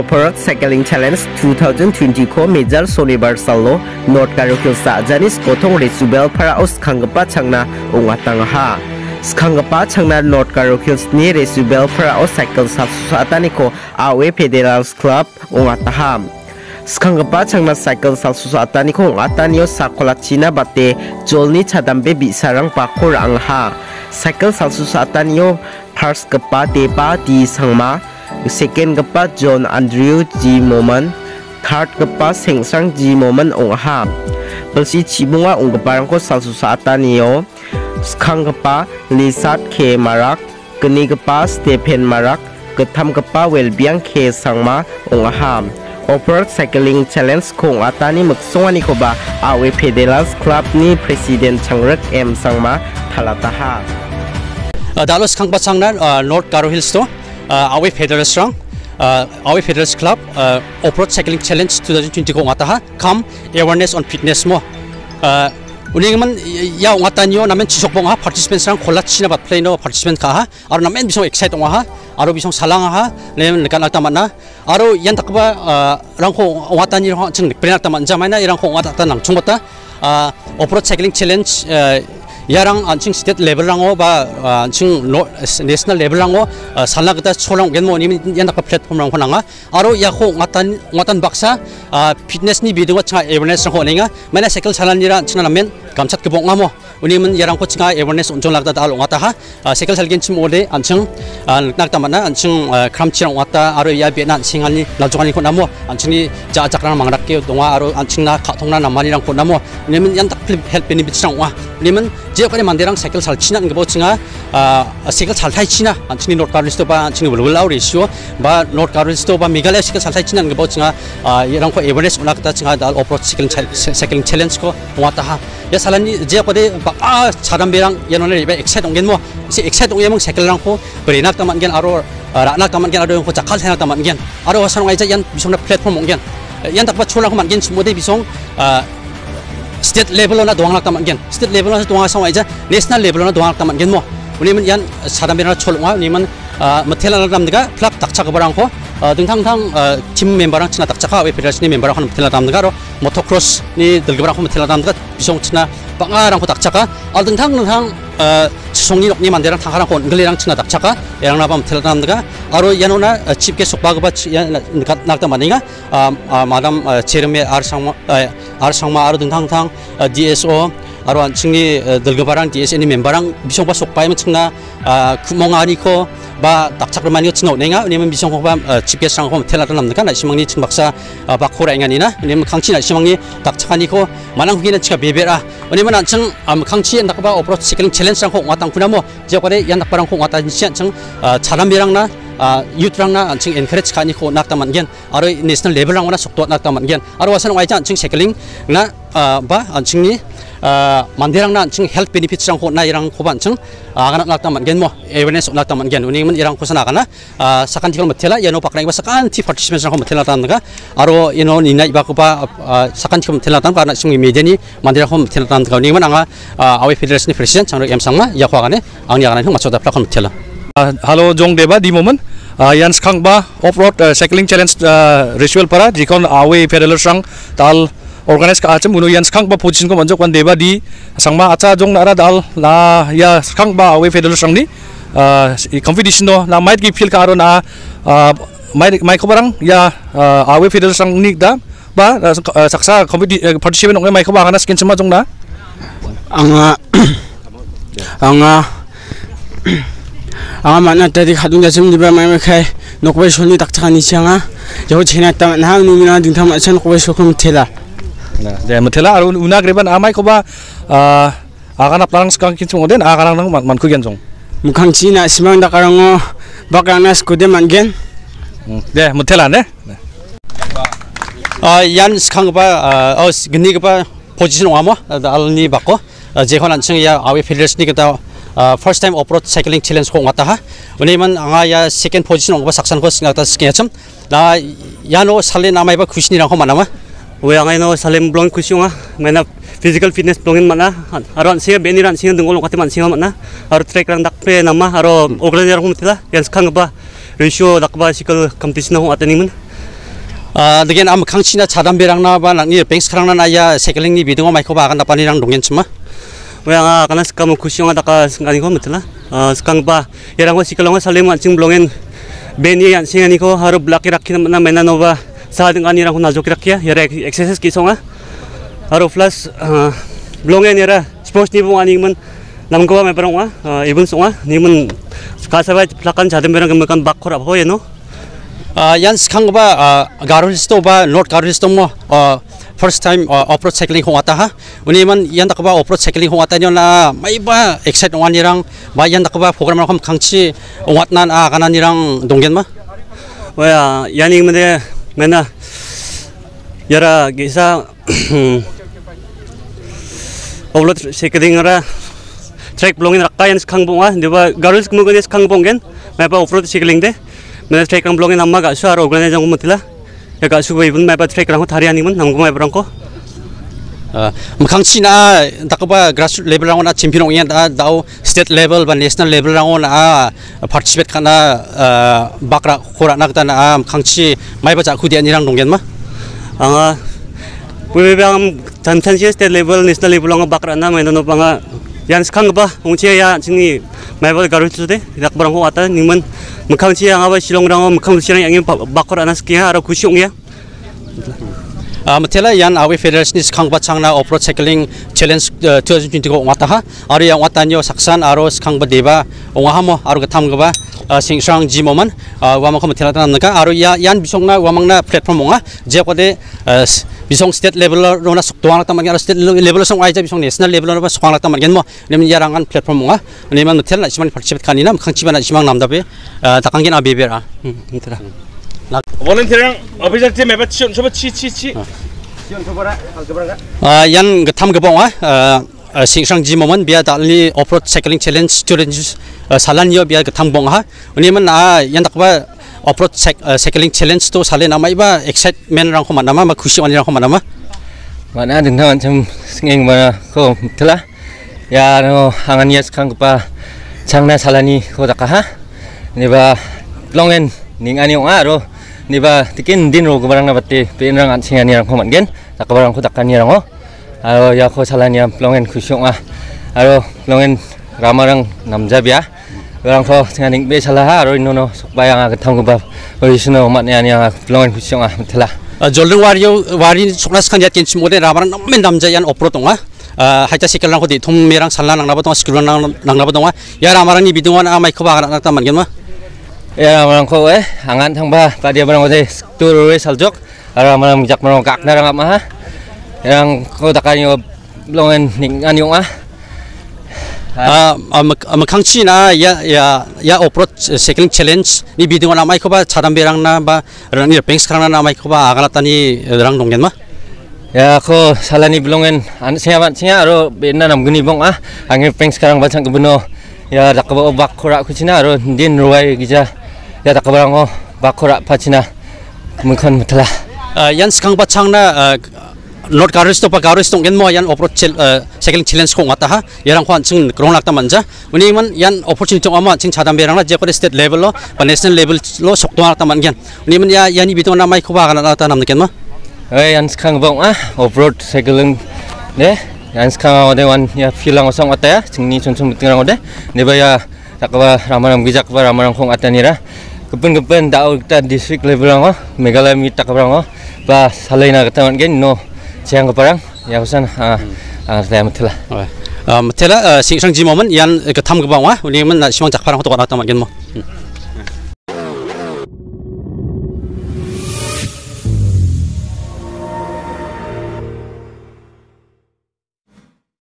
Off-road Cycling Challenge 2020 ko Major Sonibar Salo North Karokil sa Janis Kotong Resubel para o Skangapa Changna ungatang ha. Skangapa Changna North Karokil ni Resubel para o Cycle Salsusatani ko Awe Federals Club ungataham. Skangapa Changna Cycle Salsusatani ko ungatanyo sa Kolachina Bate Jolni Chadambe Bisarang Pakor ang ha. Cycle Salsusatanyo First Kapa Tepa di Sangma. Second gapa John Andrew G. Moman, third gapa Sengsang G. Moman ongha. Belsi cibunga onggaparang ko salsusatan niyo. Skang gapa Lisat K. Marak, keni gapa Stephen Marak, ketam gapa Welbiang K. Sangma ongha. Off-road Cycling Challenge kong atani magsungani ko ba Awe Federals Club ni President Changrek M. Sangma talataha. Dalos kang basangnan North Garo Hills to. Awe Federals Club Off-road Cycling Challenge 2020 ko ngataha kam awareness on fitness mo uning man ya ngatanyo namen chisok bong ha participants rang kholat china bat play no participant ka ha aro namen bisong excite ong ha aro bisong salang ha nem kan akta mana aro yan takba rang ko ngatanyo ha ching plan akta man jamai na irang ko ngata nang chungota Off-road Cycling Challenge yarang anching state level rango ba anching national level rango salagda cholang genmo ni yan ka platform rang honanga aro yakho ngatan baksa fitness ni video cha awareness rang honinga mana cycle salanira china namen kamchat ke bong ngamo unimen yarang ko chinga awareness unjong lagda dal ngata ha cycle salgen chim ode anching nakta mana anching kramchirang ngata aro ya bena singani laljongani ko namo anchini ja jakrang mangrakke donga aro anchingna khathongna namani rang ko namo unimen yan tak help benefits rang wa unimen 지역간에 만대랑 사이클 잘 치는 거 보칭아 사이클 잘 타이 치나 안치니 노트 가르스도 바 안치니 월라우 레시오 바 노트 가르스도 바 미갈레 사이클 잘 타이 치는 거 보칭아 이런 거 에버레스 올라갔다 칭아 달 오프로드 사이클링 챌린지 거 왔다 하 야 살란이 지역간에 바 사람배랑 연원을 입에 엑사이트 온겐 뭐 엑사이트 온겐 사이클랑 코 그리낙 담만겐 아로 라낙 담만겐 아로 코 자칼 생각 담만겐 아로 와서 이제 연 비송나 플랫폼 온겐 연 답바 초라고 만겐 모델 비송 state level na doang laktaman gen state level na doang sang aja national level na doang laktaman gen mo uniman yan sadambena cholwa uniman mathela namdga flap takcha barang ko dingthang team member ang china takcha Awe Federation ni member ang mathela namdga ro motocross ni dalgbarang ko mathela namdga bisong china bangarang ko takcha ka al dingthang songni ni manderang thangharang ko ngelirang china takcha ka yang na bam mathela namdga aro yanona chief ke sokba ba naktamaniga madam Jeremy arsangma aro dingthang DSO aro anchingni dalgabarang DSO ni memberang bisong ba sokpai machingna kumongani ko ba takchakramani chino nenga unimen bisong ba chief ke sang ko mathela namdga na simangni ching박사 bakora ingani na unimen khangchi na simangni takchakani ko manang hugina chiga bebera unimen anching khangchi nakba Off-road Cycling Challenge sang ko ngatang kunamo jiakare yan nakbarang ko ngata chang charamberang na youth-rangna anching encourage kani ko naktaman gen aro national level rangna sokto naktaman gen aro wasan waija anching cycling na ba anchingni mandirangna anching health benefits rang ko na irang ko anching agana naktaman gen mo awareness naktaman gen unimen irang ko sana kana sakan tikal mathela yano pakra iba sakan ti participants rang ko mathela tamga aro ino nina iba ko ba sakan tikal mathela tam kana sing media ni mandirang ko mathela tamga unimen anga Awe Federation ni president changrok M Sangma yakhwagane angni agana hung machoda plakon mathela halo jong deba di momen yan skang ba off-road cycling challenge ritual para jikon Awe Federals rang tal organize ka acham uno yan skang ba position ko manjok wan deba di sangma acha jong nara dal la ya skang ba Awe Federals rang ni competition no na might gi feel ka aro na mai ko barang ya Awe Federals rang ni da ba saksa participant ong mai ko ba kana skin chama jong na anga mana tadi khadung jasum diba mai khai nokbai solni takchani changa jo chena ta na numina dingtham achan kobai sokum thela na de mathela aru unagreban amai ko ba agana planang skang kinchung den agarang nang man ku genjong mukhang china simang da karango bakana skude mangen de mathela ne yan skang ba gni ba position wamo alni bako jehon anching ya Awe Federation ni kata first time Off-road Cycling Challenge ko ngata ha uniman anga ya second position ong ba saksan ko singata skecham na yano sale namai ba khushni rang ko manama we angai no salem blong khushunga mena physical fitness blongin mana aron singa beniran singa dengol ngate man singa mana aro track rang dakpe nama aro organizer ko mutila yan skang ba ratio dakba cycle competition ho atani mun Dengan am kangcina cadam berangna ba nangni banks karangna naya cycling ni bidungo maiko ba akan dapat nirang donggen cuma. Wah, karena sekarang kusiong ada kas ngani ko betul lah. Sekarang ba, yarang ko sikalong salim mancing blongen beni yang singa niko haru belaki rakin na mena nova saat dengan yarang ko nazok rakia yara exercise kisonga haru plus blongen yara sports ni bunga ni man nam ko ba me parang even songa ni man kasabai plakan cadam berang kemukan bakor apa ya no. Yan sekarang ba Garohilsto ba North Garohilsto mo first time off-road cycling kung ata ha. Uni man yan tak ba off-road cycling kung ata nyo na may ba excite ng nirang ba yan tak ba program na kangchi ungat nan kanan nirang donggen ma. Wah, yan yung mana yara gisa off-road cycling ra track blongin rakayan sekarang bunga, di ba Garohils kemudian sekarang bonggen, may ba off-road cycling deh. Mana track ang blongin amma gak suara organisasi yang umutila, ya gak suka ibun mai track rangko tarian imun nanggu mai berangko. Mengangsi na tak apa grassroots level rangko na champion orang yang dah state level dan national level rangko na participate kana bakra korak nak ta na mengangsi mai baca kudian nirang donggen mah. Bang chansi state level national level rangko bakra na mai nono bang yan sekarang ba ungcia ya sini mai ba Garohils tu deh tidak berangko ata niman. Mengangsi yang apa silong rangko mengangsi yang ingin bakor anas kia ada kusyong ya. Matela yan awe federation ni sekarang bacang na off-road cycling challenge 2020 ko ngata ha. Aro yang watanyo saksan aro sekarang badeba ongaha mo aro katam gaba singsang jimoman wamang ko matela tan naka aro yan bisong na wamang na platform onga je ko de bisong state level ro na soktuang ta magyan state level song ai ja bisong national level ro ba sokang ta magyan mo nem yarangan platform onga nem man matela siman participate kanina mkhangchiba na simang namdabe takanggen abebera mitera. Volunteer officer team apa cium coba ci. Yan ketam gebong singsang jimoman biar tali off-road cycling challenge challenge salan yo biar ketam bong ha. Ini mana yan tak ba off-road cycling challenge tu salan nama iba excitement rang ko mana ma khushi rang ko mana ma. Mana dengan macam sengeng mana ko telah ya no hangan ya sekarang kepa changna salani ko tak ha. Ini ba longen ning ani ong aro ni ba tikin din ro barang na batti penrang an singani rang khoman gen tak barang ko takkan ni rang aro ya ko salani longen khusyong aro longen ramarang namja bia barang ko singani be salah aro inono bayang aga tham ko ba orisino matnya ni longen khusyong thela Jolung wari soknas kan yakin simode ramarang namen namja yan off-road onga haita sikil rang ko di thum merang salan nang nabatong skill nang nabatong ya ramarang ni bidungan amai ko ba nak taman gen ma. Ya orang kau angan thang ba dia barang ko tur saljok ara malam jak marang kak na rang ma yang ko takanyo longen ning anyong mengangsi na ya off-road cycling challenge ni bidungan amai ko ba cadam berang na ba rang ni banks karang na amai ko ba agalata ni rang donggen ma. Ya ko salani blongen an siya aro benna nam guni bong angin banks karang bacang kebuno ya dakaba bak khora kucina aro din ruai gija ya tak barang bakora pacina mungkin betul yan sekarang bacang na North Garohils pa Garohils gen mo yan off-road cycling challenge ko ngata ha yarang kwan sing krong lakta manja uni man yan opportunity ama sing cadam berang la je ko state level lo pa national level lo sokto lakta man gen uni man ya yani bitung na mai ko ba kana ta nam ken ma yan sekarang bong off-road cycling ne yan sekarang ode wan ya filang osong ata ya singni chonsum bitung ode ne ba ya takwa ramaram gijak ba ramaram khong atanira kepen dau ta district level ngo Meghalaya mi tak barang ba salaina kataman gen no siang keparang ya usan saya metela metela singsang jimoman yan ketam gebang uni man simang jak parang to kata man gen mo